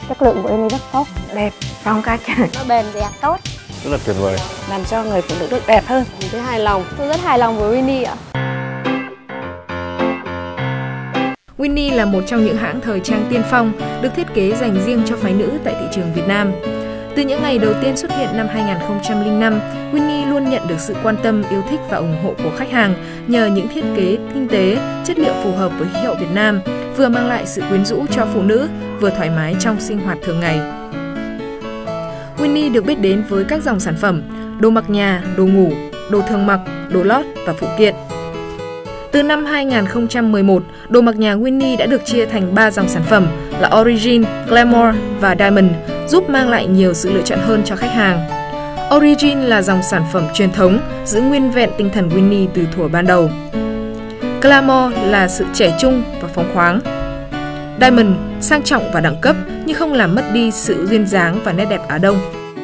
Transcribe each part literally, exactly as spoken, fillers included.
Chất lượng của Winnie rất tốt, đẹp, phong cách, nó bền đẹp tốt, rất là tuyệt vời, làm cho người phụ nữ được đẹp hơn. Mình thấy hài lòng, tôi rất hài lòng với Winnie ạ. Winnie là một trong những hãng thời trang tiên phong được thiết kế dành riêng cho phái nữ tại thị trường Việt Nam. Từ những ngày đầu tiên xuất hiện năm hai nghìn không trăm lẻ năm, Winnie luôn nhận được sự quan tâm, yêu thích và ủng hộ của khách hàng nhờ những thiết kế tinh tế, chất liệu phù hợp với khí hậu Việt Nam, vừa mang lại sự quyến rũ cho phụ nữ, vừa thoải mái trong sinh hoạt thường ngày. Winnie được biết đến với các dòng sản phẩm đồ mặc nhà, đồ ngủ, đồ thường mặc, đồ lót và phụ kiện. Từ năm hai nghìn không trăm mười một, đồ mặc nhà Winnie đã được chia thành ba dòng sản phẩm là Origin, Glamour và Diamond, giúp mang lại nhiều sự lựa chọn hơn cho khách hàng. Origin là dòng sản phẩm truyền thống, giữ nguyên vẹn tinh thần Winnie từ thuở ban đầu. Glamour là sự trẻ trung và phóng khoáng. Diamond sang trọng và đẳng cấp nhưng không làm mất đi sự duyên dáng và nét đẹp Á Đông.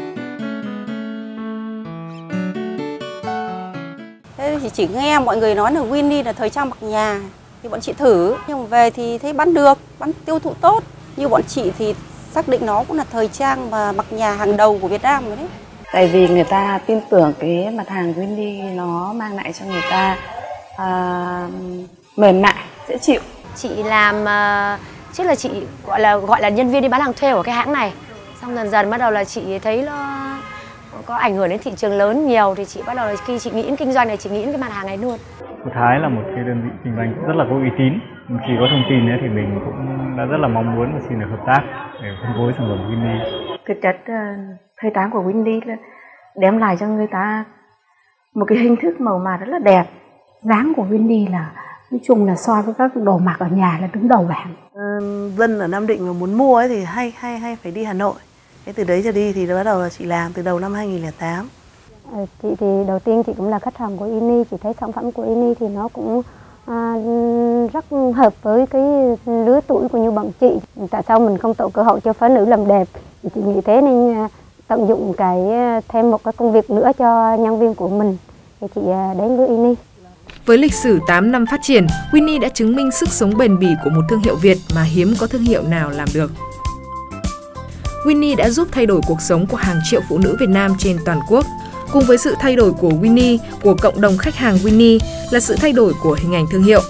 Thế thì chỉ nghe mọi người nói là Winnie là thời trang mặc nhà thì bọn chị thử, nhưng mà về thì thấy bán được, bán tiêu thụ tốt. Như bọn chị thì xác định nó cũng là thời trang mà mặc nhà hàng đầu của Việt Nam rồi đấy. Tại vì người ta tin tưởng cái mặt hàng Winnie nó mang lại cho người ta uh, mềm mại, dễ chịu. Chị làm uh, trước là chị gọi là gọi là nhân viên đi bán hàng thuê của cái hãng này. Xong dần dần bắt đầu là chị thấy nó có ảnh hưởng đến thị trường lớn nhiều thì chị bắt đầu là khi chị nghĩ đến kinh doanh này chị nghĩ đến cái mặt hàng này luôn. Cô Thái là một cái đơn vị kinh doanh rất là có uy tín. Khi có thông tin ấy thì mình cũng đã rất là mong muốn và xin được hợp tác để phân phối sản phẩm Winnie. Cái chất uh, thời trang của Winnie là đem lại cho người ta một cái hình thức màu mã rất là đẹp. Dáng của Winnie là nói chung là so với các đồ mặc ở nhà là đứng đầu bảng. Ừ, dân ở Nam Định mà muốn mua ấy thì hay hay hay phải đi Hà Nội. Thế từ đấy trở đi thì bắt đầu là chị làm từ đầu năm hai nghìn không trăm lẻ tám. À, chị thì đầu tiên chị cũng là khách hàng của Winnie, chị thấy sản phẩm của Winnie thì nó cũng à, rất hợp với cái lứa tuổi của như bọn chị. Tại sao mình không tạo cơ hội cho phái nữ làm đẹp? Thì chị nghĩ thế nên à, tận dụng cái thêm một cái công việc nữa cho nhân viên của mình thì chị à, đến với Winnie. Với lịch sử tám năm phát triển, Winnie đã chứng minh sức sống bền bỉ của một thương hiệu Việt mà hiếm có thương hiệu nào làm được. Winnie đã giúp thay đổi cuộc sống của hàng triệu phụ nữ Việt Nam trên toàn quốc. Cùng với sự thay đổi của Winnie, của cộng đồng khách hàng Winnie là sự thay đổi của hình ảnh thương hiệu.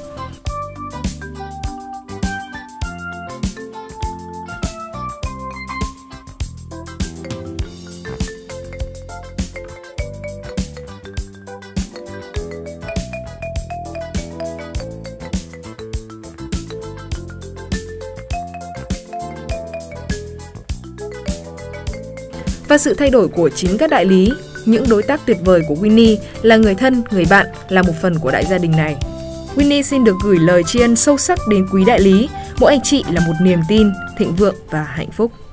Và sự thay đổi của chính các đại lý, những đối tác tuyệt vời của Winnie là người thân, người bạn, là một phần của đại gia đình này. Winnie xin được gửi lời tri ân sâu sắc đến quý đại lý, mỗi anh chị là một niềm tin, thịnh vượng và hạnh phúc.